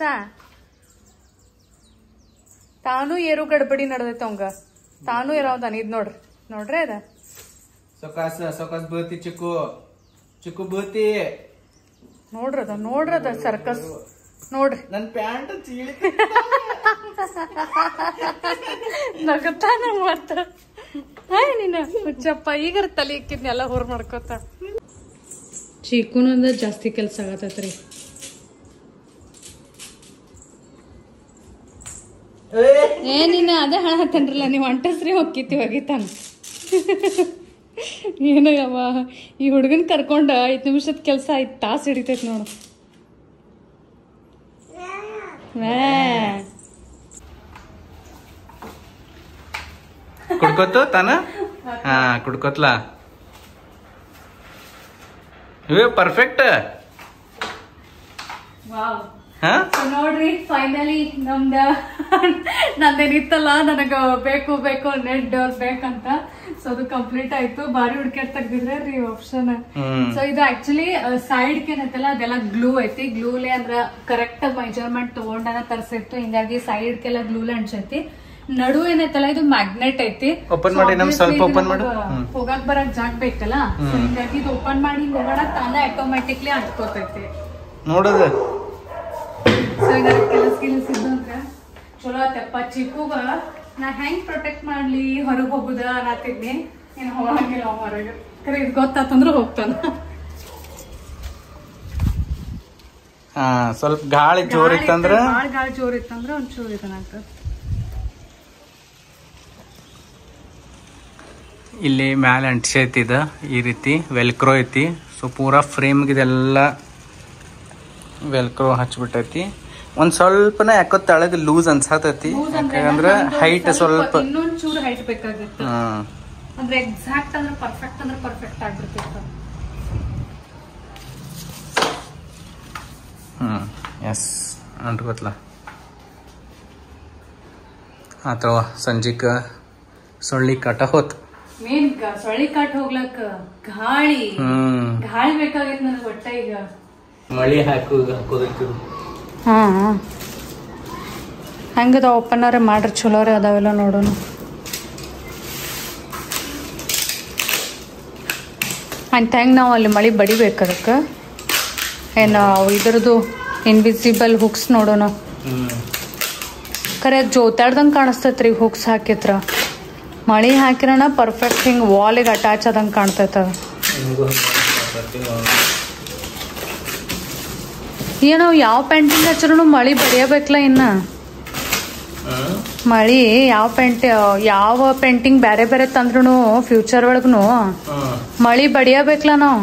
[SPEAKER 1] ತಾನು ಏರು ಗಡ್ಬಡಿ ನಡ್ದೈತ ಅವಂಗ, ತಾನು ಇರೋದಾನ. ಇದ್ ನೋಡ್ರಿ ನೋಡ್ರಿ ಅದ
[SPEAKER 2] ಸೊಕಾಸ್ ಸೊಕಾಸ್ ಬೀಳ್ತಿ ಚಿಕ್ಕು ಚಿಕ್ಕು ಬೀಳ್ತಿ
[SPEAKER 1] ನೋಡ್ರದ ನೋಡ್ರದ ಸರ್ಕಸ್ ನೋಡ್ರಿ.
[SPEAKER 2] ನನ್ ಪ್ಯಾಂಟ್
[SPEAKER 1] ನಗತಾನ ಮತ್ತ ನೀನ ಹುಚ್ಚಪ್ಪ ಈಗರ ತಲೆ ಇಕ್ಕಿದ್ನೆಲ್ಲ ಹೊರ ಮಾಡ್ಕೋತ. ಚೀಕುನಂದ ಜಾಸ್ತಿ ಕೆಲ್ಸ ಆಗತ್ತೈತ್ರಿ. ಏ ನೀನ ಅದೇ ಹಣ ಹತ್ತನ್ರಲ್ಲ, ನೀವು ಅಂಟಸ್ರಿ ಹೊಕ್ಕಿತಿ ಒಗಿತಾನ. ಏನು ಯಾವ ಈ ಹುಡುಗನ್ ಕರ್ಕೊಂಡ ಐದ್ ನಿಮಿಷದ ಕೆಲ್ಸ ಐದ್ ತಾಸು ಹಿಡಿತೈತಿ ನೋಡು.
[SPEAKER 2] ಕುಡ್ಕೋತು ತಾನ? ಹಾ ಕುಡ್ಕೋತ್ಲಾ. ಇವೇ ಪರ್ಫೆಕ್ಟ್.
[SPEAKER 1] ನೋಡ್ರಿ ಫೈನಲಿ ನಮ್ದ ನಂದೇನಿತ್ತಲ್ಲ ನನಗ ಬೇಕು ಬೇಕು ನೆಟ್ ಡೋರ್ ಬೇಕಂತ ಸೊ ಅದು ಕಂಪ್ಲೀಟ್ ಆಯ್ತು. ಬಾರಿ ಹುಡ್ಕ್ಯಾಡ್ ತೆಗ್ದಿದ್ರೆ ರೀ ಆಪ್ಷನ್. ಸೊ ಇದು ಆಕ್ಚುಲಿ ಸೈಡ್ ಏನೈತಲ್ಲ ಅದೆಲ್ಲ ಗ್ಲೂ ಐತಿ. ಗ್ಲೂಲೆ ಅಂದ್ರ ಕರೆಕ್ಟ್ ಮೆಜರ್ಮೆಂಟ್ ತಗೊಂಡನ ತರ್ಸಿತ್ತು, ಹಿಂಗಾಗಿ ಸೈಡ್ ಕೆಲ್ಲ ಗ್ಲೂಲೆ ಅನ್ಸೈತಿ. ನಡು ಏನೈತಲ್ಲ ಇದು ಮ್ಯಾಗ್ನೆಟ್ ಐತಿ.
[SPEAKER 2] ಓಪನ್ ಮಾಡಿ ನಮ್ ಸ್ವಲ್ಪ ಓಪನ್ ಮಾಡು.
[SPEAKER 1] ಹೋಗಾಕ್ ಬರಕ್ ಜಾಗ ಬೇಕಲ್ಲ, ಹಿಂಗಾಗಿ ಇದು ಓಪನ್ ಮಾಡಿ ಹೋಗೋಣ ತಾನೇ ಆಟೋಮ್ಯಾಟಿಕ್ಲಿ ಅಂಟ್ಕೋತೈತಿ
[SPEAKER 2] ನೋಡದ.
[SPEAKER 1] ಸೊ ಈಗ ಕೆಲಸ ಕೆಲಸ ಇದ್ದು ಅಂದ್ರ ಚಲೋ ಆತಪ್ಪ. ಚಿಕ್ಕುಗ ನಾ ಹೆಂಗ್ ಪ್ರೊಟೆಕ್ಟ್ ಮಾಡ್ಲಿ ಹೊರಗ್ ಹೋಗುದ ಅನ್ನತಿದ್ನಿ. ಏನ್ ಹೋಗಂಗಿಲ್ಲ ಹೊರಗ, ಕರೆ ಇದು ಗೊತ್ತಾತಂದ್ರ ಹೋಗ್ತಾನ.
[SPEAKER 2] ಹಾ ಸ್ವಲ್ಪ ಗಾಳಿ ಜೋರ್ ಇತ್ತಂದ್ರ
[SPEAKER 1] ಬಾಳ ಗಾಳಿ ಜೋರ್ ಇತ್ತಂದ್ರ ಒಂಚೂರು ಇದನ್ನಾಗ್ತ.
[SPEAKER 2] ಇಲ್ಲಿ ಮ್ಯಾಲೆ ಅಂಟಿಸೈತಿ ಇದ ಈ ರೀತಿ ವೆಲ್ಕ್ರೋ ಐತಿ. ಸೊ ಪೂರಾ ಫ್ರೇಮ್ಗೆ ಇದೆಲ್ಲ ವೆಲ್ಕ್ರೋ ಹಚ್ಬಿಟ್ಟೈತಿ. ಒಂದ್ ಸ್ವಲ್ಪನ ಯಾಕೋ ತಳಗ ಲೂಸ್ ಅನ್ಸಾತೈತಿ, ಯಾಕಂದ್ರ ಹೈಟ್ ಸ್ವಲ್ಪ
[SPEAKER 1] ಇನ್ನೊಂಚೂರು ಹೈಟ್ ಬೇಕಾಗಿತ್ತು. ಅಂದ್ರೆ ಎಕ್ಸಾಕ್ಟ್ ಅಂದ್ರೆ ಪರ್ಫೆಕ್ಟ್ ಅಂದ್ರೆ ಪರ್ಫೆಕ್ಟ್ ಆಗ್ಬಿಡ್ತಿತ್ತು.
[SPEAKER 2] ಹ್ಮ್ ಎಸ್ ಅಂಟ್ಕೋತ್ಲ ಅಥವಾ ಸಂಜಿಕ ಸೊಳ್ಳಿ ಕಾಟ ಹೋತ್.
[SPEAKER 1] ಮೇನ್ ಸೊಳ್ಳಿ ಕಾಟ್ ಹೋಗ್ಲಕ್ಕ ಗಾಳಿ ಗಾಳಿ ಬೇಕಾಗಿತ್ತು ನನಗೆ ಒಟ್ಟ. ಈಗ
[SPEAKER 2] ಮಳಿ ಹಾಕು ಹಾಕೋದಕ್ಕೆ
[SPEAKER 1] ಹಾ ಹಂಗದ ಓಪನರ್ ಮಾಡ್ರಿ ಚಲೋ ರೀ ಅದಾವೆಲ್ಲ ನೋಡೋಣ. ಅಂತ ಹೆಂಗೆ ನಾವು ಅಲ್ಲಿ ಮಳಿ ಬಡಿಬೇಕು ಅದಕ್ಕೆ ಏನು ಇದ್ರದ್ದು ಇನ್ವಿಸಿಬಲ್ ಹುಕ್ಸ್ ನೋಡೋಣ. ಕರೆ ಜೋತಾಡ್ದಂಗೆ ಕಾಣಿಸ್ತೈತ್ರಿ ಹುಕ್ಸ್ ಹಾಕಿತ್ರ. ಮಳಿ ಹಾಕಿರೋಣ ಪರ್ಫೆಕ್ಟ್ ಹಿಂಗೆ ವಾಲಿಗೆ ಅಟ್ಯಾಚ್ ಆದಂಗೆ ಕಾಣ್ತೈತ. ಏನೋ ಯಾವ ಪೇಂಟಿಂಗ್ ಹಚ್ರೂ ಮಳಿ ಬಡಿಯಬೇಕಲ್ಲ. ಇನ್ನ ಮಳಿ ಯಾವ ಪೇಂಟ್ ಯಾವ ಪೇಂಟಿಂಗ್ ಬೇರೆ ಬೇರೆ ತಂದ್ರು ಫ್ಯೂಚರ್ ಒಳಗೂ ಮಳಿ ಬಡಿಯಬೇಕಲ್ಲ ನಾವು.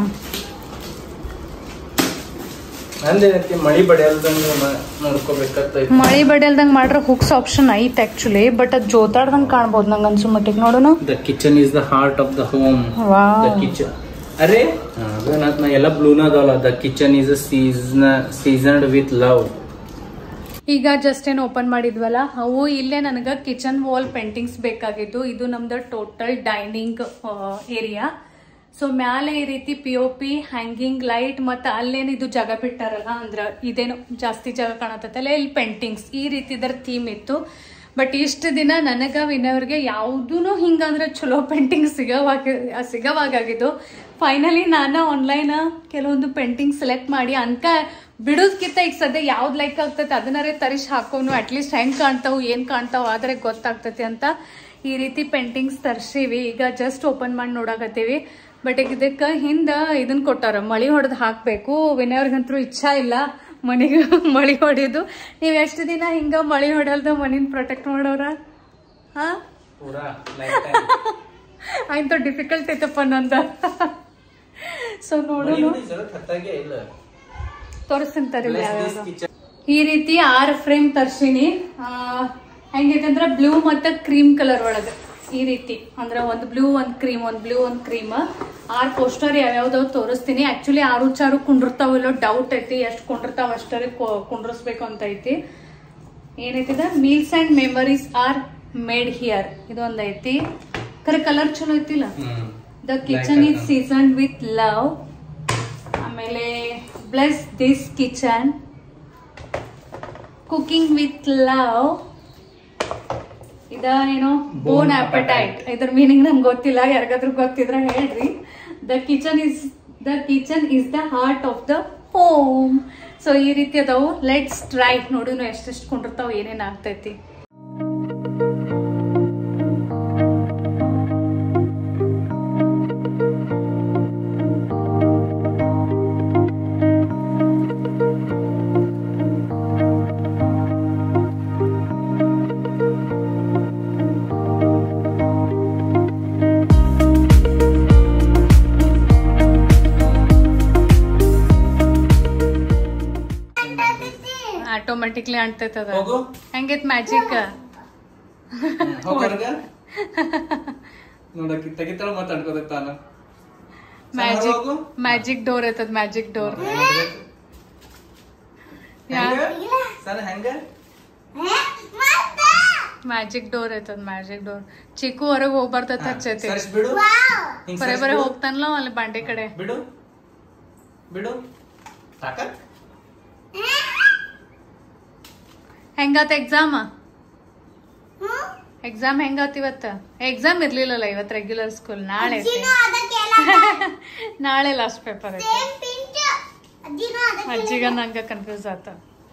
[SPEAKER 2] ಮಳಿ ಬಡಿಯಲ್ದಂಗ
[SPEAKER 1] ಮಳಿ ಬಡಿಯಲ್ದಂಗ ಮಾಡ್ರ ಹುಕ್ಸ್ ಆಪ್ಷನ್ ಐತ್ ಆಕ್ಚುಲಿ, ಬಟ್ ಅದ್ ಜೋತಾಡ್ದಂಗ್ ಕಾಣ್ಬೋದು ನಂಗೆ ಅನ್ಸೋ ಮಟ್ಟಿಗೆ. ನೋಡೋಣ.
[SPEAKER 2] The kitchen is the heart of the home. The kitchen ಅರೆ ನಾ ಎಲ್ಲ ಬ್ಲೂನ ಅದಲ್ಲ. The kitchen is season seasoned with love.
[SPEAKER 1] ಈಗ ಜಸ್ಟ್ ಏನ್ ಓಪನ್ ಮಾಡಿದ್ವಲ್ಲ ಅವು ಇಲ್ಲೇ ನನಗ ಕಿಚನ್ ವಾಲ್ ಪೇಂಟಿಂಗ್ಸ್ ಬೇಕಾಗಿದ್ದು. ಇದು ನಮ್ದು ಟೋಟಲ್ ಡೈನಿಂಗ್ ಏರಿಯಾ. ಸೊ ಮ್ಯಾಲೆ ಈ ರೀತಿ P O P hanging light ಮತ್ತೆ ಅಲ್ಲೇನು ಇದು ಜಾಗ ಬಿಟ್ಟಾರಲ್ಲ ಅಂದ್ರ ಇದೇನು ಜಾಸ್ತಿ ಜಾಗ ಕಾಣತ್ತಲ್ಲ ಇಲ್ಲಿ ಪೇಂಟಿಂಗ್ಸ್ ಈ ರೀತಿ ಇದರ ಥೀಮ್ ಇತ್ತು. ಬಟ್ ಇಷ್ಟು ದಿನ ನನಗ ವಿನಯವ್ರಿಗೆ ಯಾವುದೂ ಹಿಂಗಂದ್ರೆ ಚಲೋ ಪೇಂಟಿಂಗ್ ಸಿಗವಾಗ ಸಿಗವಾಗಾಗಿದ್ದು. ಫೈನಲಿ ನಾನು ಆನ್ಲೈನ್ ಕೆಲವೊಂದು ಪೇಂಟಿಂಗ್ ಸೆಲೆಕ್ಟ್ ಮಾಡಿ ಅನ್ಕ ಬಿಡೋದ್ಕಿಂತ ಈಗ ಸದ್ಯ ಯಾವ್ದು ಲೈಕ್ ಆಗ್ತೈತೆ ಅದನ್ನಾರೇ ತರಿಸಿ ಹಾಕೋನು ಅಟ್ಲೀಸ್ಟ್ ಹೆಂಗ್ ಕಾಣ್ತಾವು ಏನ್ ಕಾಣ್ತಾವ ಆದ್ರೆ ಗೊತ್ತಾಗ್ತೈತಿ ಅಂತ ಈ ರೀತಿ ಪೇಂಟಿಂಗ್ಸ್ ತರ್ಸಿವಿ. ಈಗ ಜಸ್ಟ್ ಓಪನ್ ಮಾಡಿ ನೋಡಾಕತ್ತೀವಿ. ಬಟ್ ಈಗ ಇದಕ್ಕೆ ಹಿಂದ ಇದನ್ನ ಕೊಟ್ಟಾರ ಮಳಿ ಹೊಡೆದು ಹಾಕ್ಬೇಕು. ವಿನಯವ್ರಿಗಂತೂ ಇಚ್ಛಾ ಇಲ್ಲ ಮನಿಗೆ ಮಳಿ ಹೊಡೆಯೋದು. ನೀವ್ ಎಷ್ಟು ದಿನ ಹಿಂಗ ಮಳಿ ಹೊಡೆಯಲ್ದ ಮನಿನ್ ಪ್ರೊಟೆಕ್ಟ್ ಮಾಡೋರ? ಹಾ ಆಯ್ತು ಡಿಫಿಕಲ್ಟ್ ಐತಪ್ಪ ನಂದ. ಸೊ ನೋಡೋಣ ತೋರಿಸ್ತಾರ ಈ ರೀತಿ ಆರ್ ಫ್ರೇಮ್ ತರ್ಸಿನಿ. ಹೆಂಗೈತಂದ್ರ ಬ್ಲೂ ಮತ್ತೆ ಕ್ರೀಮ್ ಕಲರ್ ಒಳಗ ಈ ರೀತಿ ಅಂದ್ರೆ ಒಂದ್ ಬ್ಲೂ ಒಂದ್ ಕ್ರೀಮ್ ಒಂದ್ ಬ್ಲೂ ಒಂದ್ ಕ್ರೀಮ್ ಆರ್ ಪೋಸ್ಟರ್ ಯಾವ್ಯಾವ್ದಾವ್ ತೋರಿಸ್ತೀನಿ. ಆಕ್ಚುಲಿ ಆರು ಚಾರು ಕುಂಡಿರ್ತಾವಲ್ಲೋ ಡೌಟ್ ಐತಿ, ಎಷ್ಟು ಕುಂಡಿರ್ತಾವ ಅಷ್ಟರೇ ಕುಂಡ್ರಿಸ್ಬೇಕು ಅಂತ ಐತಿ. ಏನೈತಿದ meals and memories are made here ಇದೊಂದ್ ಐತಿ. ಕರೆ ಕಲರ್ ಚಲೋ ಐತಿಲ್ಲ. The kitchen is seasoned with love. ಆಮೇಲೆ bless this kitchen, cooking with love. ಇದೇನೋ ಬೋನ್ ಆಪಟೈಟ್, ಇದ್ರ ಮೀನಿಂಗ್ ನಂಗೆ ಗೊತ್ತಿಲ್ಲ, ಯಾರಿಗಾದ್ರೂ ಗೊತ್ತಿದ್ರ ಹೇಳ್ರಿ. The kitchen is the kitchen is the heart of the home. So ಈ ರೀತಿ ಅದಾವು. ಲೆಟ್ಸ್ ಟ್ರೈ ನೋಡಿ ಎಷ್ಟೆಷ್ಟು ಕೊಂಡಿರ್ತಾವ ಏನೇನ್ ಆಗ್ತೈತಿ. ಆಟೋಮೆಟಿಕ್ಲಿ ಅಂಟೈತದ. ಹೆಂಗೈತ್ ಮ್ಯಾಜಿಕ್? ಮ್ಯಾಜಿಕ್ ಮ್ಯಾಜಿಕ್ ಡೋರ್ ಐತದ. ಮ್ಯಾಜಿಕ್ ಡೋರ್
[SPEAKER 2] ಅದ ಹೆಂಗ
[SPEAKER 1] ಮ್ಯಾಜಿಕ್ ಡೋರ್ ಐತದ ಮ್ಯಾಜಿಕ್ ಡೋರ್ ಚಿಕ್ಕು ಹೊರಗೆ ಹೋಗಿ ಬರ್ತೈತೆ ಹಚ್ಚೈತಿ
[SPEAKER 2] ಬಿಡು
[SPEAKER 1] ಬರೇ ಬರೇ ಹೋಗ್ತಾನಲ್ಲ ಅಲ್ಲಿ ಬಾಂಡೆ ಕಡೆ
[SPEAKER 2] ಬಿಡು ಬಿಡು ತಾಕತ್
[SPEAKER 1] ಹೆಂಗಾತ ಎಕ್ಸಾಮ್ ಎಕ್ಸಾಮ್ ಹೆಂಗಾತ ಇವತ್ತ ಎಕ್ಸಾಮ್ ಇರ್ಲಿಲ್ಲಲ್ಲ ಇವತ್ತು ರೆಗ್ಯುಲರ್ ಸ್ಕೂಲ್ ನಾಳೆ ನಾಳೆ ಲಾಸ್ಟ್ ಪೇಪರ್ ಐತಿ ಅಜ್ಜಿಗ ನಂಗ ಕನ್ಫ್ಯೂಸ್ ಆತ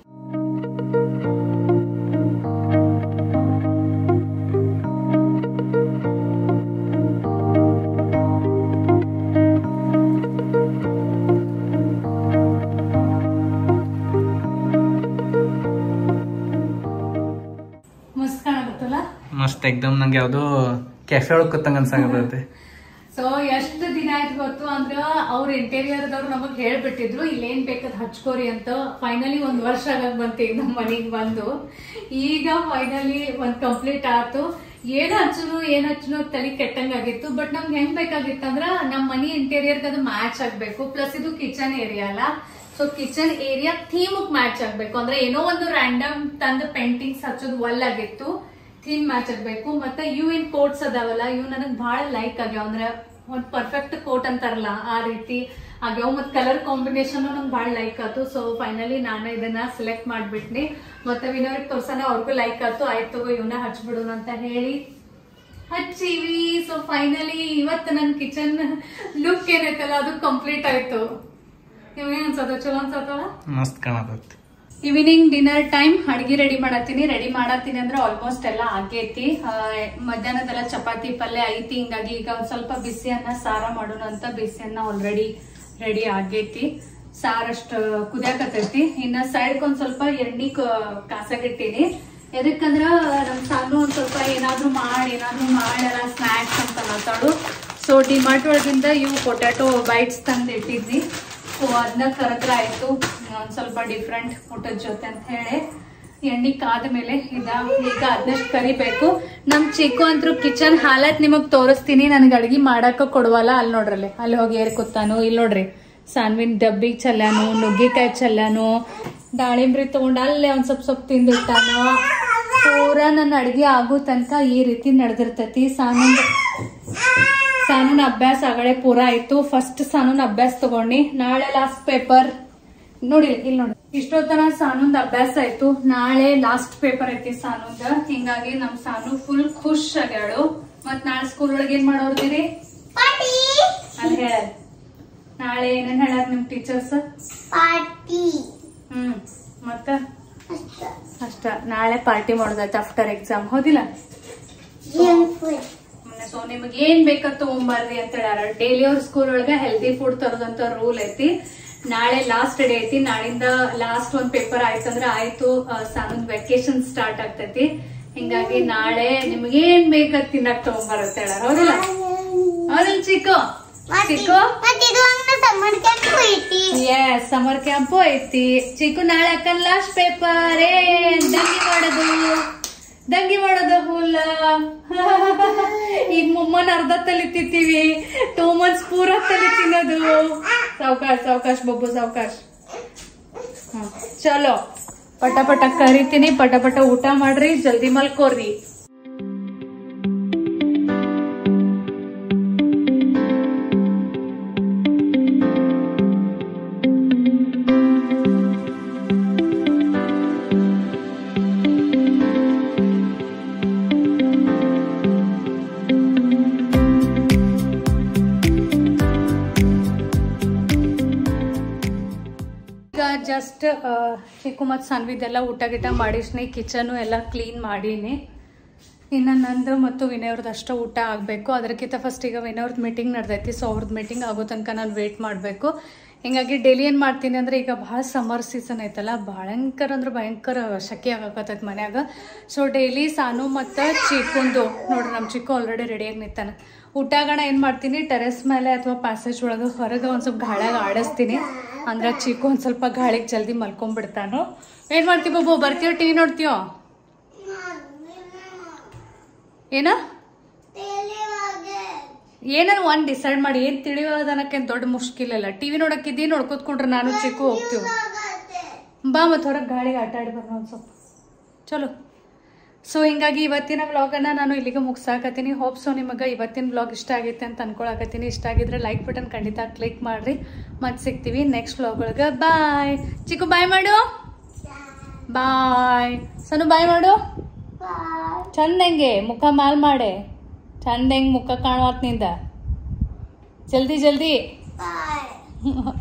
[SPEAKER 2] ಮಸ್ತ್ ಎಕ್ದಮ್ ನಂಗೆ ಯಾವ್ದೋ ಕೆಫೆ ಒಳಗ್ ಕೂತಂಗ ಅನ್ಸಂಗತೈತಿ
[SPEAKER 1] ಸೊ ಎಷ್ಟು ದಿನ ಆಯ್ತು ಗೊತ್ತು ಅಂದ್ರ ಅವ್ರ ಇಂಟೀರಿಯರ್ ದವ್ರು ನಮಗ್ ಹೇಳ್ಬಿಟ್ಟಿದ್ರು ಇಲ್ಲೇನ್ ಬೇಕದ್ ಹಚ್ಕೋರಿ ಅಂತ ಫೈನಲಿ ಒಂದ್ ವರ್ಷ ಆಗಕ್ ಬಂತು ಈಗ ನಮ್ ಮನಿಗ್ ಬಂದು ಈಗ ಫೈನಲಿ ಒಂದ್ ಕಂಪ್ಲೀಟ್ ಆಯ್ತು ಏನ್ ಹಚ್ಚನು ಏನ್ ಹಚ್ಚನು ತಲೆ ಕೆಟ್ಟಂಗ ಆಗಿತ್ತು ಬಟ್ ನಮ್ಗೆ ಹೆಂಗ್ ಬೇಕಾಗಿತ್ತು ಅಂದ್ರ ನಮ್ ಮನಿ ಇಂಟೀರಿಯರ್ ಅದು ಮ್ಯಾಚ್ ಆಗ್ಬೇಕು ಪ್ಲಸ್ ಇದು ಕಿಚನ್ ಏರಿಯಾ ಅಲ್ಲ so kitchen area theme match ಆಗ್ಬೇಕು ಅಂದ್ರೆ ಏನೋ ಒಂದು ರ್ಯಾಂಡಮ್ ತಂದ ಪೇಂಟಿಂಗ್ಸ್ ಹಚ್ಚೋದು ಒಲ್ ಆಗಿತ್ತು ಥೀಮ್ ಮ್ಯಾಚ್ ಆಗ್ಬೇಕು ಮತ್ತೆ ಇವ್ ಏನ್ ಕೋಟ್ಸ್ ಅದಾವಲ್ಲ ಇವ್ ನನಗ್ ಬಹಳ ಲೈಕ್ ಆಗ್ಯಾವ ಅಂದ್ರೆ ಒಂದ್ ಪರ್ಫೆಕ್ಟ್ ಕೋಟ್ ಅಂತಾರಲ್ಲ ಆ ರೀತಿ ಆಗ್ಯಾವ ಮತ್ ಕಲರ್ ಕಾಂಬಿನೇಷನ್ ನಂಗೆ ಬಹಳ ಲೈಕ್ ಆಯ್ತು ಸೊ ಫೈನಲಿ ನಾನು ಇದನ್ನ ಸೆಲೆಕ್ಟ್ ಮಾಡ್ಬಿಟ್ನಿ ಮತ್ತೆ ವಿನೋರಿಗೆ ತೋರ್ಸನ ಅವ್ರಿಗೂ ಲೈಕ್ ಆಯ್ತು ಆಯ್ತು ಇವನ್ನ ಹಚ್ಬಿಡೋಣ ಅಂತ ಹೇಳಿ ಹಚ್ಚಿವಿ ಸೊ ಫೈನಲಿ ಇವತ್ತು ನನ್ ಕಿಚನ್ ಲುಕ್ ಏನೈತಲ್ಲ ಅದು ಕಂಪ್ಲೀಟ್ ಆಯ್ತು ನಿಮ್ಗೆ ಅನ್ಸತ್ತ ಚಲೋ ಅನ್ಸತ್ತಲ್ಲ
[SPEAKER 2] ಮಸ್ತ್ ಕಾಣತೈತಿ
[SPEAKER 1] ಈವ್ನಿಂಗ್ ಡಿನ್ನರ್ ಟೈಮ್ ಅಡ್ಗಿ ರೆಡಿ ಮಾಡತ್ತೀನಿ ರೆಡಿ ಮಾಡತ್ತೀನಿ ಅಂದ್ರೆ ಆಲ್ಮೋಸ್ಟ್ ಎಲ್ಲ ಆಗೈತಿ ಮಧ್ಯಾಹ್ನದೆಲ್ಲ ಚಪಾತಿ ಪಲ್ಯ ಐತಿ ಹಿಂಗಾಗಿ ಈಗ ಒಂದ್ ಸ್ವಲ್ಪ ಬಿಸಿ ಅನ್ನ ಸಾರ ಮಾಡೋಣ ಅಂತ ಬಿಸಿ ಅನ್ನ ಆಲ್ರೆಡಿ ರೆಡಿ ಆಗೈತಿ ಸಾರಷ್ಟು ಕುದಿಯಾಕತೈತಿ ಇನ್ನ ಸೈಡ್ಗೆ ಒಂದ್ ಸ್ವಲ್ಪ ಎಣ್ಣಿ ಕಾಸಾಗಿಟ್ಟಿನಿ ಎದಕ್ಕಂದ್ರ ನಮ್ ಸಾನು ಒಂದ್ ಸ್ವಲ್ಪ ಏನಾದ್ರು ಮಾಡಿ ಏನಾದ್ರು ಮಾಡಲ್ಲ ಸ್ನಾಕ್ಸ್ ಅಂತ ಮಾತಾಡು ಸೊ ಡಿಮಾರ್ಟ್ ಒಳಗಿಂದ ಇವು ಪೊಟ್ಯಾಟೊ ಬೈಟ್ಸ್ ತಂದ್ ಇಟ್ಟಿದ್ನಿ ಸೊ ಅದನ್ನ ಕರದ್ರ ಆಯ್ತು ಒಂದ್ ಸ್ವಲ್ಪ ಡಿಫ್ರೆಂಟ್ ಊಟದ ಜೊತೆ ಅಂತ ಹೇಳಿ ಎಣ್ಣೆ ಕಾದ ಮೇಲೆ ಇದ ಈಗ ಅದನ್ನಷ್ಟು ಕರಿಬೇಕು ನಮ್ ಚಿಕ್ಕು ಅಂತೂ ಕಿಚನ್ ಹಾಲತ್ ನಿಮಗ್ ತೋರಿಸ್ತೀನಿ ನನ್ಗೆ ಅಡ್ಗಿ ಮಾಡಾಕ ಕೊಡುವಲ್ಲ ಅಲ್ಲಿ ನೋಡ್ರಲ್ಲಿ ಅಲ್ಲಿ ಹೋಗಿ ಏರ್ ಕೂತಾನು ಇಲ್ಲಿ ನೋಡ್ರಿ ಸಾನ್ವಿನ್ ಡಬ್ಬಿಗ್ ಚಲ್ಲಾನು ನುಗ್ಗಿಕಾಯಿ ಚಲ್ಲಾನು ದಾಳಿಂಬ್ರಿ ತಗೊಂಡ್ ಅಲ್ಲೇ ಒಂದ್ ಸ್ವಲ್ಪ ಸ್ವಲ್ಪ ತಿಂದಿಟ್ಟಾನು ಪೂರಾ ನನ್ನ ಅಡ್ಗೆ ಆಗೋ ತನಕ ಈ ರೀತಿ ನಡೆದಿರ್ತೈತಿ ಸಾನನ್ ಸಾನೂನ್ ಅಭ್ಯಾಸ ಆಗಳೆ ಪೂರಾ ಆಯ್ತು ಫಸ್ಟ್ ಸಾನೂನ್ ಅಭ್ಯಾಸ ತಗೊಂಡಿ ನಾಳೆ ಲಾಸ್ಟ್ ಪೇಪರ್ ನೋಡಿ ಇಲ್ಲಿ ನೋಡಿ ಇಷ್ಟೊತ್ತನ ಸಾನೂನ್ ಅಭ್ಯಾಸ ಆಯ್ತು ನಾಳೆ ಲಾಸ್ಟ್ ಪೇಪರ್ ಐತಿ ಸಾನೂನ್ದ ಹಿಂಗಾಗಿ ನಮ್ ಸಾನು ಫುಲ್ ಖುಷ್ ಆಗ್ಯಾಳು ಮತ್ ನಾಳೆ ಸ್ಕೂಲ್ ಒಳಗೆ ಏನ್ ಮಾಡೋರ್ದಿರಿ ಅಲ್ಲಿ ಹೇಳ ನಾಳೆ ಏನೇನ್ ಹೇಳಾರ ನಿಮ್ ಟೀಚರ್ಸ್ ಹ್ಮ್ ಮತ್ತ ಅಷ್ಟ ನಾಳೆ ಪಾರ್ಟಿ ಮಾಡೋದೈತೆ ಆಫ್ಟರ್ ಎಕ್ಸಾಮ್ ಹೌದಿಲ್ಲ ಸೊ ನಿಮಗ್ ಏನ್ ಬೇಕಂತ ತಗೊಂಬರ್ರಿ ಅಂತ ಹೇಳ್ಯಾರ ಡೈಲಿ ಅವ್ರ ಸ್ಕೂಲ್ ಒಳಗ ಹೆಲ್ದಿ ಫುಡ್ ತರೋದಂತ ರೂಲ್ ಐತಿ ನಾಳೆ ಲಾಸ್ಟ್ ಡೇ ಐತಿ ನಾಳಿಂದ ಲಾಸ್ಟ್ ಒಂದ್ ಪೇಪರ್ ಆಯ್ತಂದ್ರ ಆಯ್ತು ಸಾನೊಂದ್ ವೆಕೇಶನ್ ಸ್ಟಾರ್ಟ್ ಆಗ್ತೈತಿ ಹಿಂಗಾಗಿ ನಾಳೆ ನಿಮ್ಗೆ ಏನ್ ಬೇಕಂತ ತಿನ್ನಕ್ ತಗೊಂಬರತ್ತ ಹೇಳ್ಯಾರ ಹೌದಿಲ್ಲ ಹೌದಿಲ್ಲ ಚಿಕ್ಕು ಚಿಕ್ಕು ಎಸ್ ಸಮರ್ ಕ್ಯಾಂಪು ಐತಿ ಚಿಕ್ಕು ನಾಳೆ ಅಕ್ಕನ್ ಲಾಸ್ಟ್ ಪೇಪರ್ ಏ ದಂಗಿ ಮಾಡೋದು ದಂಗಿ ಮಾಡೋದು ಫುಲ್ ಈಗ ಮುಮ್ಮನ್ ಅರ್ಧ ತಲೆ ತಿಂತೀವಿ ಟೂ ಮಂತ್ಸ್ ಪೂರ ತಲೆ ತಿನ್ನೋದು ಸಾವಕಾಶ ಸಾವಕಾಶ ಬಬ್ಬು ಸಾವಕಾಶ ಹ್ಮ್ ಚಲೋ ಪಟ ಪಟ ಕರಿತೀನಿ ಪಟ ಪಟ ಊಟ ಮಾಡ್ರಿ ಜಲ್ದಿ ಮಲ್ಕೋರ್ರಿ ಜಸ್ಟ್ ಚಿಕ್ಕು ಮತ್ತು ಸನ್ವಿದೆಲ್ಲ ಊಟ ಗಿಟ ಮಾಡಿಸ್ನಿ ಕಿಚನು ಎಲ್ಲ ಕ್ಲೀನ್ ಮಾಡೀನಿ ಇನ್ನು ನಂದು ಮತ್ತು ವಿನಯವ್ರದ್ದು ಅಷ್ಟೇ ಊಟ ಆಗಬೇಕು ಅದಕ್ಕಿಂತ ಫಸ್ಟ್ ಈಗ ವಿನಯವ್ರದ್ದು ಮೀಟಿಂಗ್ ನಡೆದೈತಿ ಸೊ ಅವ್ರದ್ದು ಮೀಟಿಂಗ್ ಆಗೋ ತನಕ ನಾನು ವೇಟ್ ಮಾಡಬೇಕು ಹಿಂಗಾಗಿ ಡೈಲಿ ಏನು ಮಾಡ್ತೀನಿ ಅಂದರೆ ಈಗ ಭಾಳ ಸಮ್ಮರ್ ಸೀಸನ್ ಐತಲ್ಲ ಭಯಂಕರ ಅಂದ್ರೆ ಭಯಂಕರ ಶೆಕೆ ಆಗಕತ್ತೈತೆ ಮನ್ಯಾಗ ಸೊ ಡೈಲಿ ಸಾನು ಮತ್ತು ಚಿಕ್ಕುಂದು ನೋಡ್ರಿ ನಮ್ಮ ಚಿಕ್ಕು ಆಲ್ರೆಡಿ ರೆಡಿಯಾಗಿ ನಿಂತಾನೆ ಊಟಗಣ ಏನು ಮಾಡ್ತೀನಿ ಟೆರೆಸ್ ಮೇಲೆ ಅಥವಾ ಪ್ಯಾಸೇಜ್ ಒಳಗೆ ಹೊರಗೆ ಒಂದು ಸ್ವಲ್ಪ ಗಾಳಿಯಾಗ ಆಡಿಸ್ತೀನಿ ಅಂದ್ರೆ ಚಿಕ್ಕು ಒಂದು ಸ್ವಲ್ಪ ಗಾಳಿಗೆ ಜಲ್ದಿ ಮಲ್ಕೊಂಡ್ಬಿಡ್ತಾನು ಏನು ಮಾಡ್ತೀವಿ ಬಾಬು ಬರ್ತೀವೋ ಟಿ ವಿ ನೋಡ್ತೀವೋ ಏನ ಏನಾರು ಒಂದು ಡಿಸೈಡ್ ಮಾಡಿ ಏನು ತಿಳಿಯೋದನಕ್ಕೆ ದೊಡ್ಡ ಮುಷ್ಕಿಲ್ಲ ಟಿವಿ ನೋಡಕ್ಕಿದ್ದೀ ನೋಡ್ಕೊತ್ಕೊಂಡ್ರೆ ನಾನು ಚಿಕ್ಕು ಹೋಗ್ತೀವಿ ಬಾ ಮತ್ತು ಹೊರಗೆ ಗಾಳಿಗೆ ಆಟ ಆಡಿ ಬರೋಣ ಒಂದು ಸ್ವಲ್ಪ ಚಲೋ. ಸೊ ಹಿಂಗಾಗಿ ಇವತ್ತಿನ ವ್ಲಾಗನ್ನು ನಾನು ಇಲ್ಲಿಗೆ ಮುಗಿಸಾಕತ್ತೀನಿ. ಹೋಪ್ ಸೊ ನಿಮಗೆ ಇವತ್ತಿನ ವ್ಲಾಗ್ ಇಷ್ಟ ಆಗೈತೆ ಅಂತ ಅನ್ಕೊಳಕತ್ತೀನಿ. ಇಷ್ಟ ಆಗಿದ್ರೆ ಲೈಕ್ ಬಟನ್ ಖಂಡಿತ ಕ್ಲಿಕ್ ಮಾಡಿರಿ. ಮತ್ತೆ ಸಿಗ್ತೀವಿ ನೆಕ್ಸ್ಟ್ ವ್ಲಾಗ್ ಒಳಗೆ. ಬಾಯ್ ಚಿಕ್ಕು, ಬಾಯ್ ಮಾಡು. ಬಾಯ್ ಸನು, ಬಾಯ್ ಮಾಡು. ಚಂದಂಗೆ ಮುಖ ಮಾಲ್ ಮಾಡೆ, ಚಂದಂಗೆ ಮುಖ ಕಾಣುವತ್ ನಿಂದ. ಜಲ್ದಿ ಜಲ್ದಿ.